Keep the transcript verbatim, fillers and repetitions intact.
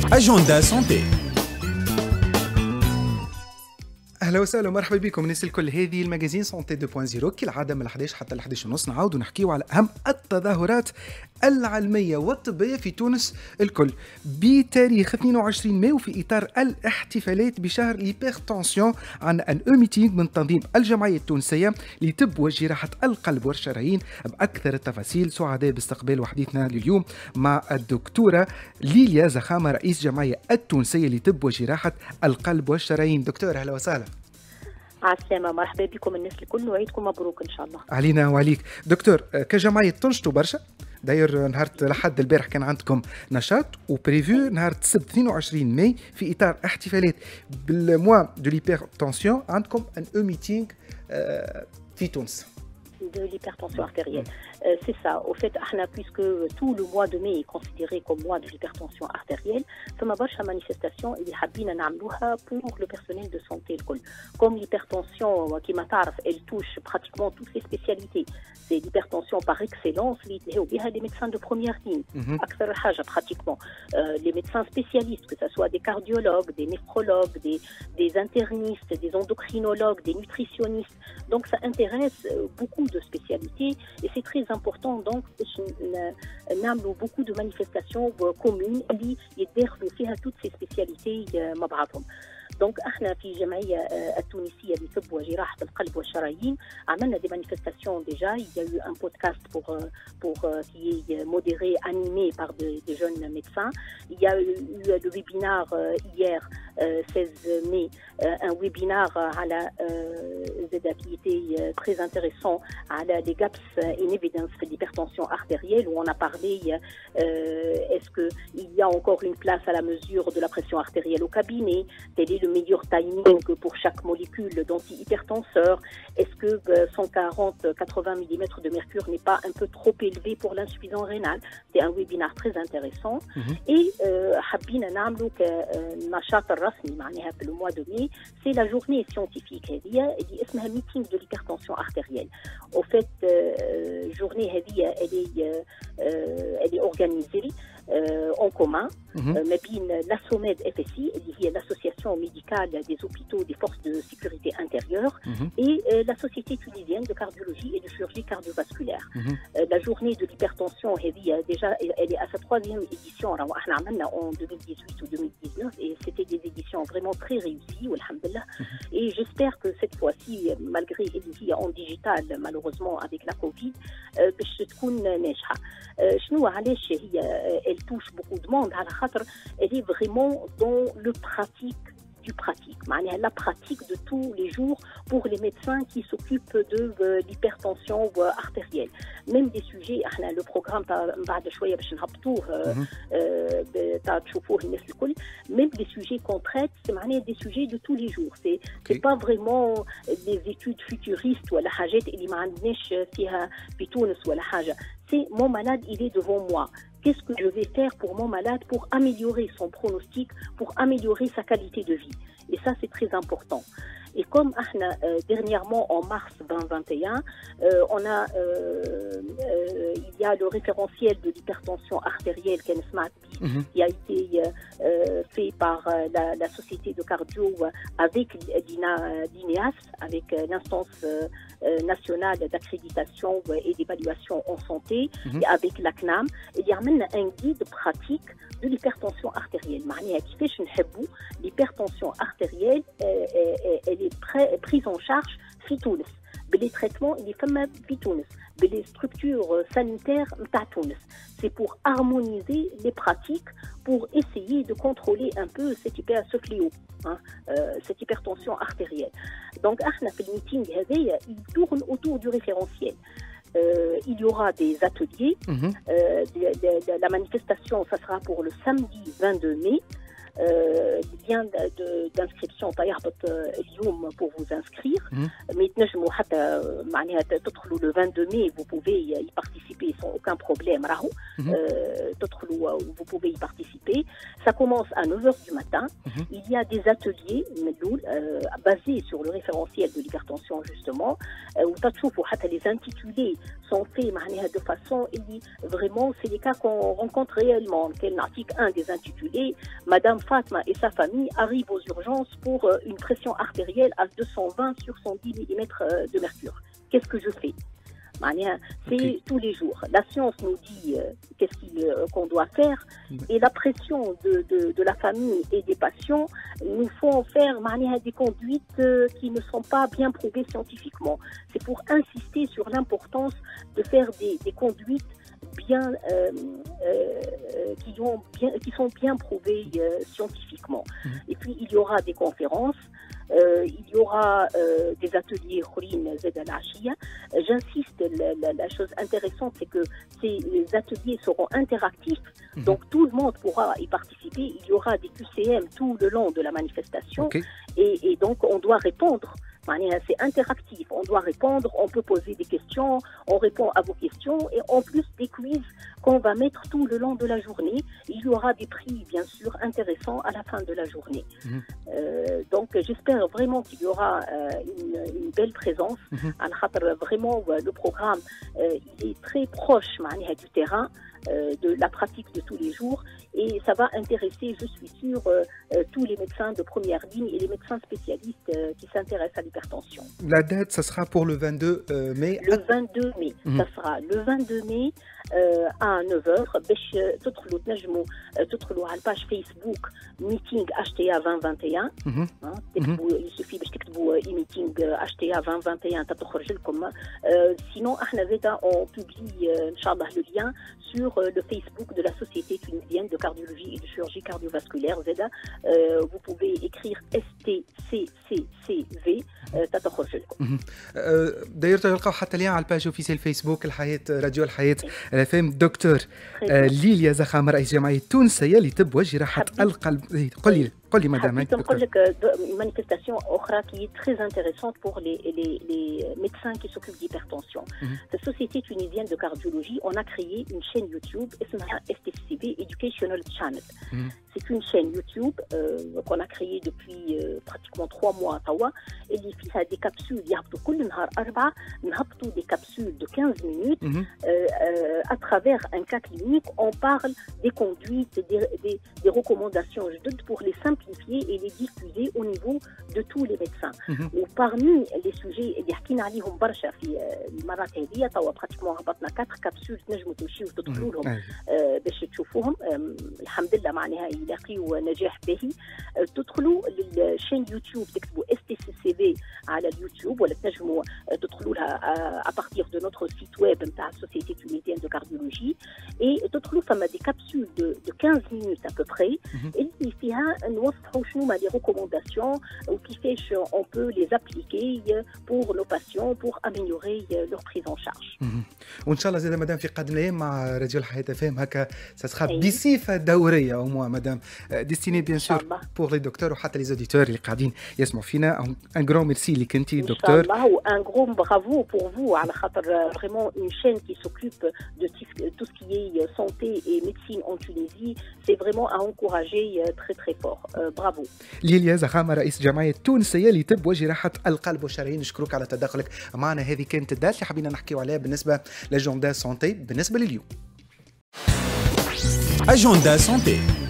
Agenda Santé. اهلا وسهلا ومرحبا بكم الناس الكل. هذه المجازين سونتي اثنين فاصلة صفر كالعاده من الحداش حتى الحداش ونص نعاودوا نحكيو على اهم التظاهرات العلميه والطبيه في تونس الكل بتاريخ اثنين وعشرين مايو في اطار الاحتفالات بشهر ليبرتونسيون. عن ان او ميتينغ من تنظيم الجمعيه التونسيه لطب وجراحه القلب والشرايين. باكثر التفاصيل سعداء باستقبال وحديثنا لليوم مع الدكتوره ليليا زخامه رئيس جمعيه التونسيه لطب وجراحه القلب والشرايين. دكتور اهلا وسهلا. على السلامة، مرحبا بكم الناس الكل وعيدكم مبروك إن شاء الله. علينا وعليك. دكتور كجمعية تنشطوا برشا، داير نهار الأحد البارح كان عندكم نشاط وبريفو نهار السبت اثنين وعشرين ماي في إطار احتفالات بالموا دو ليبرتونسيون عندكم ان او ميتينغ في تونس. De l'hypertension artérielle. Euh, c'est ça. Au fait, puisque tout le mois de mai est considéré comme mois de l'hypertension artérielle, فما برشا manifestation اللي حابين نعملوها pour le personnel de santé الكل. Comme l'hypertension كما تعرف elle touche pratiquement toutes les spécialités. C'est l'hypertension par excellence اللي يتلهوا بها les médecins de première ligne. أكثر حاجة pratiquement. Euh, les médecins spécialistes, que ce soit des cardiologues, des néphrologues, des, des internistes, des endocrinologues, des nutritionnistes. Donc ça intéresse beaucoup de spécialités et c'est très important donc نعملوا beaucoup de manifestations communes اللي يتداخلوا فيها toutes ces spécialités مع بعضهم. دونك احنا في الجمعيه التونسيه لطب وجراحه القلب والشرايين عملنا des manifestations déjà. Il y a eu un podcast pour pour qui est modéré, animé par de, des jeunes médecins. Il y a eu le webinaire hier seize mai, un webinaire على زاد qui était très intéressant على les gaps in evidence de l'hypertension artérielle où on a parlé euh, est-ce que il y a encore une place à la mesure de la pression artérielle au cabinet, quel est le meilleur timing pour chaque molécule d'antihypertenseur, est-ce que cent quarante à quatre-vingts millimètres de mercure n'est pas un peu trop élevé pour l'insuffisance rénale. C'est un webinaire très intéressant. Mm-hmm. Et حابين نعملوا كنشاط الرسمي معناها في le mois de mai, c'est la journée scientifique هذه اللي اسمها meeting de l'hypertension artérielle. Au fait journée هذه elle est elle est organisée euh, en commun ما بين la SOMED F S I اللي هي l'association médicale des hôpitaux des forces de sécurité intérieure mm-hmm. et euh, la société tunisienne de cardiologie et de chirurgie cardiovasculaire. Mm-hmm. euh, la journée de l'hypertension هذه déjà elle est à sa troisième édition. Alors احنا عملنا en deux mille dix-huit ou deux mille dix-neuf et c'était des éditions vraiment très réussies والحمد لله. Mm-hmm. Et j'espère que cette fois-ci malgré اللي هي en digital malheureusement avec la Covid باش تكون ناجحة. شنو علاش هي elle touche beaucoup de monde على خاطر elle est vraiment dans le pratique du pratique, la pratique de tous les jours pour les médecins qui s'occupent de euh, l'hypertension euh, artérielle. Même des sujets, le programme بعد شوية باش نهبطوه تشوفوه الناس الكل. Même des sujets qu'on traite, c'est des sujets de tous les jours. C'est okay. C'est pas vraiment des études futuristes ولا حاجات اللي ما عندناش فيها في تونس ولا حاجة. C'est mon malade, il est devant moi. Qu'est-ce que je vais faire pour mon malade pour améliorer son pronostic, pour améliorer sa qualité de vie? Et ça, c'est très important. Et comme euh, dernièrement, en mars vingt vingt et un, euh, on a, euh, euh, il y a le référentiel de l'hypertension artérielle mm-hmm. qui a été euh, fait par euh, la, la société de cardio avec l'I N E A S, avec euh, l'instance euh, nationale d'accréditation et d'évaluation en santé, mm-hmm. et avec la C N A M. Il y a même un guide pratique de l'hypertension artérielle. L'hypertension artérielle, elle est prise en charge في تونس باللي traitements اللي فما في تونس باللي structures sanitaires نتاع تونس. C'est pour harmoniser les pratiques, pour essayer de contrôler un peu cette hyper, ce fléau, hein, euh, cette hypertension artérielle. Donc احنا في الميتينغ هذايا il tourne autour du référentiel. Euh, il y aura des ateliers. Mm-hmm. euh, de, de, de, la manifestation, ça sera pour le samedi vingt-deux mai. lien d'inscription تيهبط اليوم pour vous inscrire. Mais تنجموا حتى معناها تدخلوا le vingt-deux mai, vous pouvez y participer sans aucun problème. راهو تدخلوا, vous pouvez y participer. Ça commence à neuf heures du matin. Il y a des ateliers euh, basés sur le référentiel de l'hypertension justement. Où تشوفوا حتى les intitulés sont faits معناها de façon اللي vraiment c'est les cas qu'on rencontre réellement. Quel article un des intitulés, Madame Fatma et sa famille arrivent aux urgences pour une pression artérielle à deux cent vingt sur cent dix millimètres de mercure. Qu'est-ce que je fais? C'est okay. Tous les jours. La science nous dit euh, qu'est-ce qu'il, euh, qu'on doit faire et la pression de, de, de la famille et des patients nous font faire des conduites euh, qui ne sont pas bien prouvées scientifiquement. C'est pour insister sur l'importance de faire des, des conduites bien, euh, euh, qui, ont bien, qui sont bien prouvées euh, scientifiquement. Mm-hmm. Et puis il y aura des conférences. Euh, il y aura euh, des ateliers Khourin Zed al-Ashia. J'insiste, la, la, la chose intéressante, c'est que ces ateliers seront interactifs, mmh. donc tout le monde pourra y participer. Il y aura des Q C M tout le long de la manifestation, okay. et, et donc on doit répondre. C'est interactif, on doit répondre, on peut poser des questions, on répond à vos questions, et en plus des quiz qu'on va mettre tout le long de la journée. Il y aura des prix, bien sûr, intéressants à la fin de la journée. Mmh. Euh, donc j'espère vraiment qu'il y aura euh, une, une belle présence. Mmh. Vraiment, le programme euh, il est très proche du terrain, euh, de la pratique de tous les jours, et ça va intéresser, je suis sûre, euh, euh, tous les médecins de première ligne et les médecins spécialistes euh, qui s'intéressent à l'hypertension. La date, ça sera pour le vingt-deux mai. Le vingt-deux mai, mmh. ça sera le vingt-deux mai euh, à neuf heures. باش تدخلوا تنجموا تدخلوا على الباج فيسبوك ميتينغ H T A vingt vingt et un. تكتبوا يسوفي باش تكتبوا ميتينغ H T A vingt vingt et un تخرج لكم. Sinon احنا زادا on publie ان شاء الله le lien sur le Facebook de la Société tunisienne de cardiologie et de chirurgie cardiovasculaire. زادا vous pouvez écrire S T C C C V تخرج لكم. داير تلقاو حتى ليان على الباج اوفيسيال فيسبوك الحياة راديو الحياة فهم دكتور ليليا زخام رئيس جمعية تونسية لطب وجراحة القلب. قولي قولي مدام. نقول لك مانيفستاسيون أخرى qui est très intéressante pour les les les médecins qui s'occupent d'hypertension. La Société tunisienne de cardiologie, on a créé une chaîne YouTube اسمها S T C V Educational Channel. C'est une chaîne YouTube euh, qu'on a créée depuis euh, pratiquement trois mois توا اللي فيها des capsules يهبطوا كل نهار أربعة نهبطوا des capsules de quinze minutes euh, euh, à travers un cas clinique. On parle des conduites, des, des, des recommandations pour les simplifier et les diffuser au niveau de tous les médecins. Et parmi les sujets اللي حكينا عليهم برشا في المرات هذه توا pratiquement هبطنا quatre capsules تنجموا تمشيوا وتدخلوا لهم باش تشوفوهم. الحمد لله معناها يلاقيوا نجاح باهي. تدخلوا للشين يوتيوب تكتبوا S T C C V على اليوتيوب ولا تنجموا تدخلوا لها à partir de notre site web نتاع Société tunisienne de cardiologie et تدخلوا فما des capsules de de quinze minutes à peu près اللي فيها نوضحوا شنو هما les recommandations وكيفاش on peut les appliquer pour nos patients pour améliorer leur prise en charge. وان شاء الله زاد مدام في قادم الايام مع راديو الحياة فهم هكا ستخا بصفة دورية او موا مدام ديستيني بيان سور بور لي دكتور وحتى لي زوديتور اللي قاعدين يسمعوا فينا. ان غران ميرسي ليك انت دكتور. ان شاء الله وان غران برافو بور فو على خاطر vraiment une chaîne qui s'occupe de tout ce qui est santé et médecine en Tunisie. C'est vraiment à encourager très très fort. Euh, bravo. ليليا زخامة رئيس جمعية تونسية لطب وجراحة القلب والشرايين، نشكرك على تدخلك معنا. هذه كانت الدات اللي حبينا نحكيو عليها بالنسبة لجوندا سونتي بالنسبة لليوم. أجوندا سونتي.